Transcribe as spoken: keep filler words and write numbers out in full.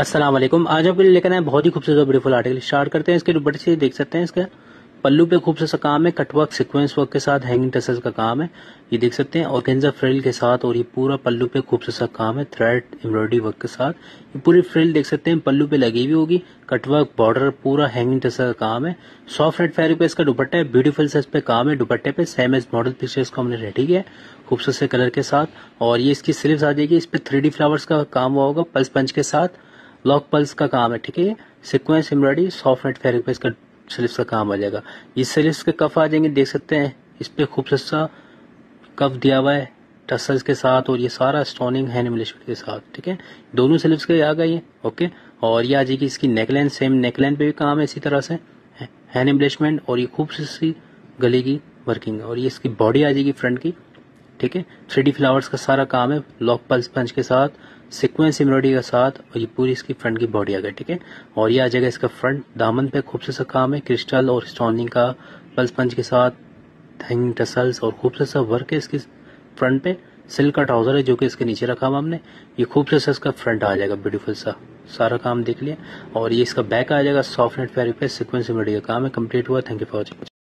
अस्सलाम वालेकुम। आज आपके लिए लेकर आए बहुत ही खूबसूरत ब्यूटीफुल आर्टिकल। स्टार्ट करते हैं। इसके दुपट्टे से देख सकते हैं, इसका पल्लू पे खूबसूरत सा काम है, कटवर्क सीक्वेंस वर्क के साथ हैंगिंग टसल्स का काम है, ये देख सकते हैं, ऑर्गेन्जा फ्रिल के साथ। और ये पूरा पल्लू पे खूबसूरत सा काम है, थ्रेड एम्ब्रॉयडरी वर्क के साथ। ये पूरी फ्रिल देख सकते हैं पल्लू पे लगी हुई होगी, कटवर्क बॉर्डर पूरा हैंगिंग टसल का काम है। सॉफ्ट रेड फैब्रिक पे इसका दुपट्टा है, ब्यूटीफुल से इस पे काम है दुपट्टे पे। सेम एज मॉडल पीछे इसको हमने रेडी किया खूबसूरत से कलर के साथ। और ये इसकी स्लीव्स आ जाएगी, इस पे थ्री डी फ्लावर्स का काम हुआ होगा पल्स पंच के साथ, लॉक पल्स का काम है, ठीक है। Sequence embroidery soft net fabric पे इसका स्लीव्स का काम आ जाएगा। ये स्लीव्स के कफ आ जाएंगे, देख सकते हैं इस पे खूबसूरत सा कफ दिया हुआ है टसल्स के साथ, और ये सारा स्टोनिंग हैंड एम्बलिशमेंट के साथ, ठीक है। दोनों स्लीव्स के आ गई है, ओके। और ये आ जाएगी इसकी नेकलाइन, सेम नेकलाइन पे भी काम है इसी तरह से हैंड एम्बलिशमेंट, और ये खूबसूरत सी गले की वर्किंग। और ये इसकी बॉडी आ जाएगी फ्रंट की, ठीक है। थ्री डी फ्लावर्स का सारा काम है, लॉक पल्स पंच के साथ, सीक्वेंस एम्ब्रॉयडरी के साथ, और ये पूरी इसकी फ्रंट की बॉडी आ गई, ठीक है। और ये आ जाएगा इसका फ्रंट दामन पे खूबसूरत सा काम है, क्रिस्टल और स्टोनिंग का पल्स पंच के साथ हैंगिंग टसल्स, और खूबसूरत सा वर्क है इसकी फ्रंट पे। सिल्क का ट्राउजर है जो कि इसके नीचे रखा हुआ हमने। ये खूबसूरत सा इसका फ्रंट आ जाएगा, ब्यूटीफुल सा सारा काम देख लिया। और ये इसका बैक आ जाएगा, सॉफ्ट नेट फैब्रिक पे सीक्वेंस एम्ब्रॉयडरी का काम है, कंप्लीट हुआ। Thank you for watching.